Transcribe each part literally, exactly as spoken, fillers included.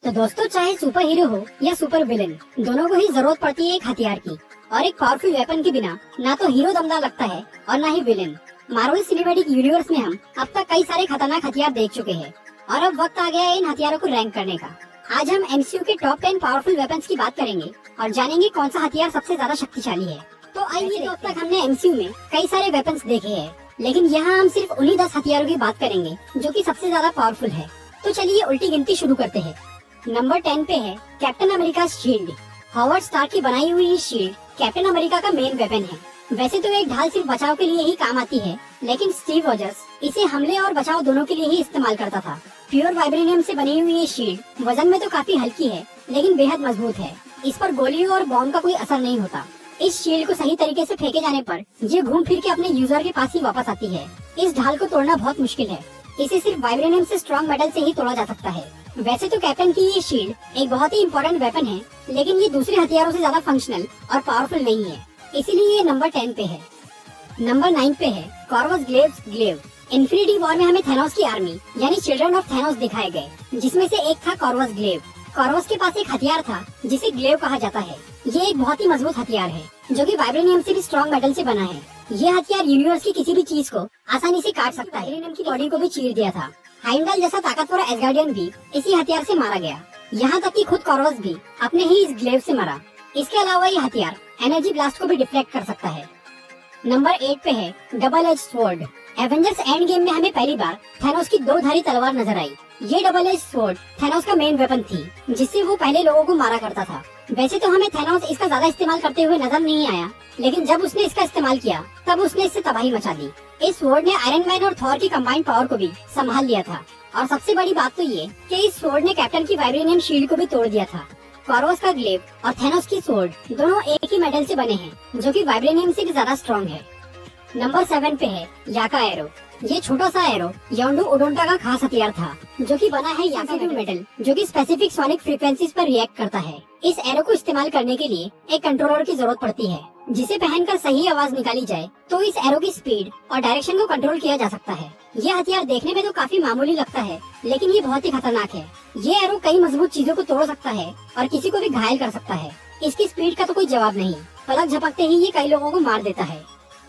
तो दोस्तों, चाहे सुपर हीरो हो या सुपर विलेन, दोनों को ही जरूरत पड़ती है एक हथियार की। और एक पावरफुल वेपन के बिना ना तो हीरो दमदार लगता है और ना ही विलेन। मार्वल सिनेमैटिक यूनिवर्स में हम अब तक कई सारे खतरनाक हथियार देख चुके हैं और अब वक्त आ गया है इन हथियारों को रैंक करने का। आज हम एमसीयू के टॉप टेन पावरफुल वेपन्स की बात करेंगे और जानेंगे कौन सा हथियार सबसे ज्यादा शक्तिशाली है। तो आइए, तो अब तक हमने एमसीयू में कई सारे वेपन्स देखे हैं, लेकिन यहाँ हम सिर्फ उन्हीं दस हथियारों की बात करेंगे जो कि सबसे ज्यादा पावरफुल है। तो चलिए उल्टी गिनती शुरू करते हैं। नंबर टेन पे है Captain America shield. Howard Stark की बनाई हुई ये शील्ड कैप्टन अमेरिका का मेन वेपन है। वैसे तो एक ढाल सिर्फ बचाव के लिए ही काम आती है, लेकिन स्टीव रॉजर्स इसे हमले और बचाव दोनों के लिए ही इस्तेमाल करता था। प्योर वाइब्रेनियम से बनी हुई ये शील्ड वजन में तो काफी हल्की है, लेकिन बेहद मजबूत है। इस पर गोलियों और बॉम्ब का कोई असर नहीं होता। इस शील्ड को सही तरीके से फेंके जाने पर ये घूम फिर के अपने यूजर के पास ही वापस आती है। इस ढाल को तोड़ना बहुत मुश्किल है। इसे सिर्फ वाइब्रेनियम से स्ट्रॉन्ग मेटल से ही तोड़ा जा सकता है। वैसे तो कैप्टन की ये शील्ड एक बहुत ही इम्पोर्टेंट वेपन है, लेकिन ये दूसरे हथियारों से ज्यादा फंक्शनल और पावरफुल नहीं है, इसीलिए ये नंबर टेन पे है। नंबर नाइन पे है Corvus glaives glaive. Infinity war में हमें थैनोस की आर्मी यानी चिल्ड्रन ऑफ थैनोस दिखाए गए, जिसमें से एक था कॉर्वस ग्लेव। कॉर्वस के पास एक हथियार था जिसे ग्लेव कहा जाता है। ये एक बहुत ही मजबूत हथियार है जो कि वाइब्रेनियम से भी स्ट्रॉन्ग मेटल से बना है। ये हथियार यूनिवर्स की किसी भी चीज को आसानी से काट सकता है। वाइब्रेनियम की बॉडी को भी चीर दिया था। हाइमडल जैसा ताकतवर एसगार्डियन भी इसी हथियार से मारा गया। यहाँ तक कि खुद कॉर्वस भी अपने ही इस ग्लेव से मरा। इसके अलावा ये हथियार एनर्जी ब्लास्ट को भी डिफ्लेक्ट कर सकता है। नंबर एट पे है double edge sword. Avengers endgame में हमें पहली बार थैनोस की दो धारी तलवार नजर आई। ये डबल एज स्वॉर्ड थैनोस का मेन वेपन थी, जिससे वो पहले लोगों को मारा करता था। वैसे तो हमें थैनोस इसका ज्यादा इस्तेमाल करते हुए नजर नहीं आया, लेकिन जब उसने इसका इस्तेमाल किया तब उसने इससे तबाही मचा दी। इस स्वॉर्ड ने आयरन मैन और थॉर की कंबाइंड पावर को भी संभाल लिया था। और सबसे बड़ी बात तो ये कि इस स्वॉर्ड ने कैप्टन की वाइब्रेनियम शील्ड को भी तोड़ दिया था। कॉर्वस का ग्लेव और थैनोस की स्वॉर्ड दोनों एक ही मेटल से बने हैं, जो कि वाइब्रेनियम से भी ज्यादा स्ट्रॉन्ग है। नंबर सेवन पे है याका एरो। ये छोटा सा एरो योंडू ओडोंटा का खास हथियार था, जो कि बना है याका मेटल, जो कि स्पेसिफिक सोनिक फ्रीक्वेंसीज पर रिएक्ट करता है। इस एरो को इस्तेमाल करने के लिए एक कंट्रोलर की जरूरत पड़ती है, जिसे पहनकर सही आवाज निकाली जाए तो इस एरो की स्पीड और डायरेक्शन को कंट्रोल किया जा सकता है। ये हथियार देखने में तो काफी मामूली लगता है, लेकिन ये बहुत ही खतरनाक है। ये एरो कई मजबूत चीजों को तोड़ सकता है और किसी को भी घायल कर सकता है। इसकी स्पीड का तो कोई जवाब नहीं। पलक झपकते ही ये कई लोगों को मार देता है।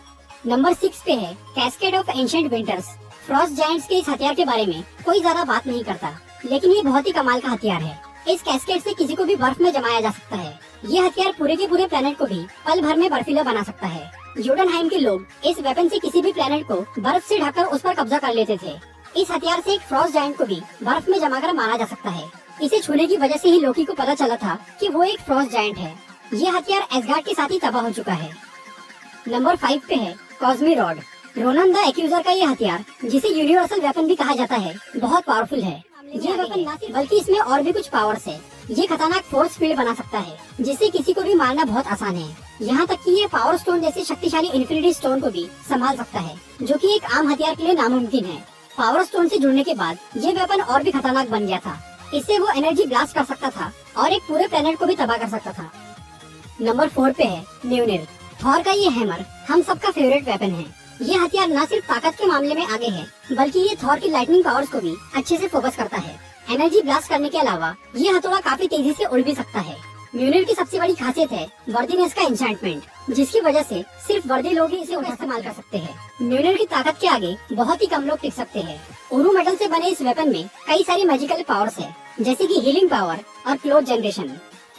नंबर सिक्स पे है cascade of ancient winters. Frost giants के इस हथियार के बारे में कोई ज्यादा बात नहीं करता, लेकिन ये बहुत ही कमाल का हथियार है। इस कैस्केड से किसी को भी बर्फ में जमाया जा सकता है। ये हथियार पूरे के पूरे प्लेनेट को भी पल भर में बर्फीला बना सकता है। जोटनहाइम के लोग इस वेपन से किसी भी प्लेनेट को बर्फ से ढककर उस पर कब्जा कर लेते थे। इस हथियार से एक फ्रॉस्ट जायंट को भी बर्फ में जमाकर मारा जा सकता है। इसे छूने की वजह से ही लोकी को पता चला था कि वो एक फ्रॉस्ट जायंट है। ये हथियार एसगार्ड के साथ ही तबाह हो चुका है। नंबर फाइव पे है cosmi rod. Ronan the accuser का ये हथियार, जिसे यूनिवर्सल वेपन भी कहा जाता है, बहुत पावरफुल है। ये वेपन ना सिर्फ बल्कि इसमें और भी कुछ पावर्स है। ये खतरनाक फोर्स फील्ड बना सकता है, जिससे किसी को भी मारना बहुत आसान है। यहाँ तक कि ये पावर स्टोन जैसे शक्तिशाली इन्फिनिटी स्टोन को भी संभाल सकता है, जो कि एक आम हथियार के लिए नामुमकिन है। पावर स्टोन से जुड़ने के बाद ये वेपन और भी खतरनाक बन गया था। इससे वो एनर्जी ब्लास्ट कर सकता था और एक पूरे प्लेनेट को भी तबाह कर सकता था। नंबर फोर पे है म्यूनिर। थॉर का ये हैमर हम सबका फेवरेट वेपन है। ये हथियार न सिर्फ ताकत के मामले में आगे है, बल्कि ये थॉर की लाइटनिंग पावर्स को भी अच्छे से फोकस करता है। एनर्जी ब्लास्ट करने के अलावा ये हथौड़ा काफी तेजी से उड़ भी सकता है। म्यूनिर की सबसे बड़ी खासियत है वर्दीनेस का एन्चेंटमेंट, जिसकी वजह से सिर्फ वर्दी लोग ही इसे इस्तेमाल कर सकते हैं। म्यूनिर की ताकत के आगे बहुत ही कम लोग टिक सकते हैं। उरू मेटल से बने इस वेपन में कई सारी मैजिकल पावर्स है, जैसे कि हीलिंग पावर और क्लोथ जनरेशन।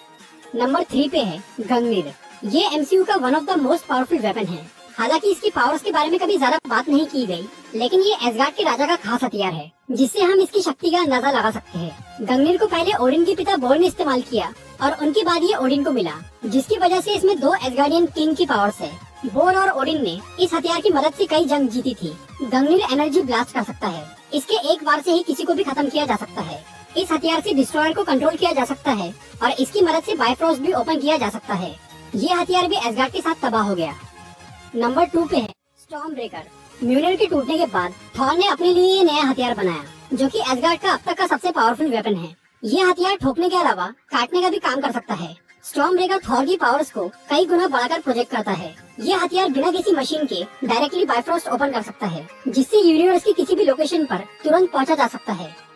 नंबर थ्री पे है गंगनीर। ये एमसीयू का one of the most powerful weapon है। हालांकि इसकी पावर्स के बारे में कभी ज्यादा बात नहीं की गई, लेकिन ये एसगार्ड के राजा का खास हथियार है, जिससे हम इसकी शक्ति का अंदाजा लगा सकते हैं। गंगनीर को पहले ओडिन के पिता बोर ने इस्तेमाल किया और उनके बाद ये ओडिन को मिला, जिसकी वजह से इसमें दो एसगार्डियन किंग की पावर्स है। बोर और ओडिन ने इस हथियार की मदद से कई जंग जीती थी। गंगनीर एनर्जी ब्लास्ट कर सकता है। इसके एक बार से ही किसी को भी खत्म किया जा सकता है। इस हथियार से डिस्ट्रॉयर को कंट्रोल किया जा सकता है और इसकी मदद से बायफ्रोस्ट भी ओपन किया जा सकता है। ये हथियार भी एसगार्ड के साथ तबाह हो गया। नंबर टू पे है स्टॉर्म ब्रेकर। म्यूनिर के टूटने के बाद थॉर ने अपने लिए ये नया हथियार बनाया, जो कि एसगार्ड का अब तक का सबसे पावरफुल वेपन है। ये हथियार ठोकने के अलावा काटने का भी काम कर सकता है। स्टॉर्म ब्रेकर थॉर की पावर्स को कई गुना बढ़ाकर प्रोजेक्ट करता है। ये हथियार बिना किसी मशीन के डायरेक्टली बायफ्रोस्ट ओपन कर सकता है, जिससे यूनिवर्स की किसी भी लोकेशन पर तुरंत पहुंचा जा सकता है।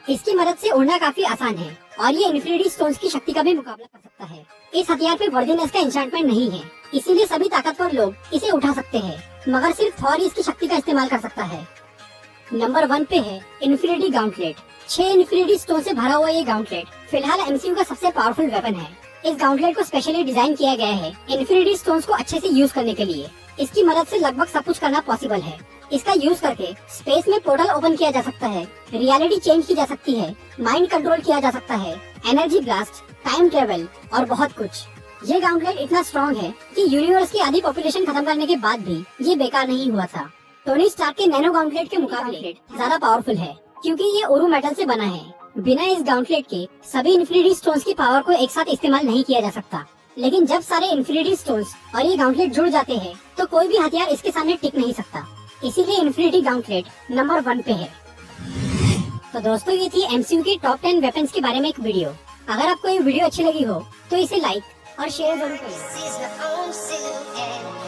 इसकी मदद से उड़ना काफी आसान है और ये इन्फिनिटी स्टोन्स की शक्ति का भी मुकाबला कर सकता है। इस हथियार पे वर्दीनेस का एन्चेंटमेंट नहीं है, इसीलिए सभी ताकतवर लोग इसे उठा सकते हैं, मगर सिर्फ थॉर ही इसकी शक्ति का इस्तेमाल कर सकता है। नंबर वन पे है इन्फिनिटी गाउंटलेट। छह इन्फिनिटी स्टोन से भरा हुआ ये गाउंटलेट फिलहाल एमसीयू का सबसे पावरफुल वेपन है। इस गाउंटलेट को स्पेशली डिजाइन किया गया है इन्फिनिटी स्टोन्स को अच्छे से यूज करने के लिए। इसकी मदद से लगभग सब कुछ करना पॉसिबल है। इसका यूज करके स्पेस में पोर्टल ओपन किया जा सकता है, रियलिटी चेंज की जा सकती है, माइंड कंट्रोल किया जा सकता है, एनर्जी ब्लास्ट, टाइम ट्रेवल और बहुत कुछ। ये गाउंटलेट इतना स्ट्रॉन्ग है कि यूनिवर्स की आधी पॉपुलेशन खत्म करने के बाद भी ये बेकार नहीं हुआ था। टोनी स्टार्क के नैनो गाउंटलेट के मुकाबले ज्यादा पावरफुल है क्योंकि ये ओरू मेटल से बना है। बिना इस गाउंटलेट के सभी इन्फिनिटी स्टोन्स की पावर को एक साथ इस्तेमाल नहीं किया जा सकता, लेकिन जब सारे इन्फिनिटी स्टोन्स और ये गाउंटलेट जुड़ जाते हैं तो कोई भी हथियार इसके सामने टिक नहीं सकता। इसीलिए इन्फिनिटी गाउंटलेट नंबर वन पे है। तो दोस्तों, ये थी एमसीयू के टॉप टेन वेपन्स के बारे में एक वीडियो। अगर आपको ये वीडियो अच्छी लगी हो तो इसे लाइक और शेयर जरूर करें।